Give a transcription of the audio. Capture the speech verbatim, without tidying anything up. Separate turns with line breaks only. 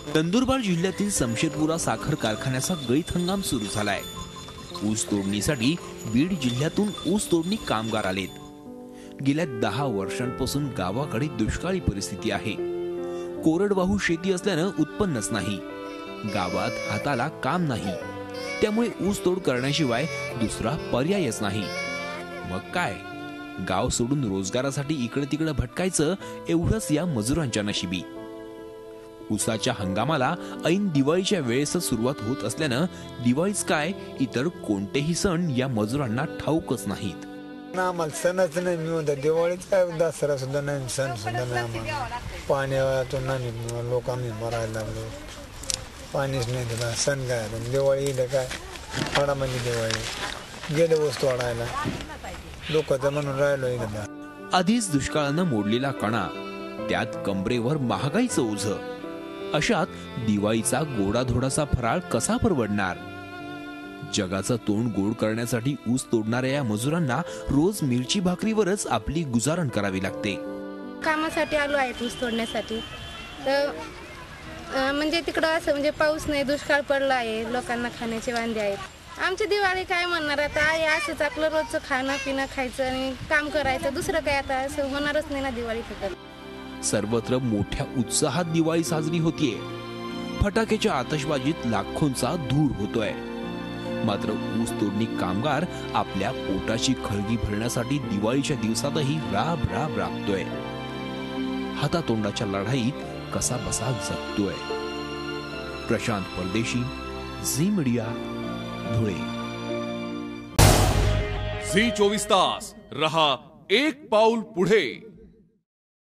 नंदुरबार जिल्ह्यातील समशेरपुरा साखर कारखान्याचा गळीत हंगाम सुरू झालाय। ऊस तोडणीसाठी बीड जिल्ह्यातून ऊस तोडणी कामगार आलेत। गेल्या दहा वर्षांपासून गावाकडे दुष्काळी परिस्थिती आहे। कोरडवाहू शेती असल्यानं उत्पन्नच नाही, गावात हाताला काम नाही, त्यामुळे ऊस तोड करण्याशिवाय दुसरा पर्यायच नाही। मग काय, गाव सोडून रोजगारासाठी इकडे तिकडे भटकायचं एवढंच या मजुरांच्या नशिबी। ऊसाच्या हंगामाला ऐन दिवाळीच्या वेळेस सुरुवात होत असल्यानं दिवाळीच काय इतर कोणतेही सण या मजुरांना ठाऊकच नाहीत।
आम्हाला सणच नाही मिळत, दिवाळीच काय दसरा सुद्धा नाही, सण सुद्धा नाही। आम्हाला पाण्यातून नाही, लोकांनी मरायला लागलो, पाणीच नाही दिला। सण काय दिवाळी इथं काय थोडा म्हणजे दिवाळी गेले वस्तू वाढायला लोक तर म्हणून राहिलो इथं।
आधीच दुष्काळानं मोडलेला कणा, त्यात कमरेवर महागाईचं ओझं, अशात दिवाळीचा गोडाधोडाचा फराळ कसा परवडणार? जगाचं तोंड गोड करण्यासाठी ऊस तोडणाऱ्या या मजुरांना रोज मिरची भाकरीवरच आपली गुजारण करावी लागते।
कामासाठी आलो आहे ऊस तोडण्यासाठी, तर म्हणजे तिकडं असं म्हणजे पाऊस नाही, दुष्काळ पडला आहे, लोकांना खाण्याचे वांदे आहेत। आमची दिवाळी काय म्हणणार आता आहे, असंच आपलं रोजचं खाणं पिणं खायचं आणि काम करायचं, दुसरं काय आता असं होणारच नाही ना दिवाळी फक्त।
सर्वत्र मोठ्या उत्साहात दिवाळी साजरी होतीये, फटाक्याच्या आतषबाजीत लाखोंचा धूर होतोय। मात्र ऊस तोडणी कामगार आपल्या पोटाची खळगी भरण्यासाठी दिवाळीच्या दिवसातही राब राब राबतोय, हातातोंडाच्या लढाईत कसा बसा जगतोय। प्रशांत परदेशी, झी मीडिया, धुळे।
झी चोवीस तास रहा एक पाऊल पुढे।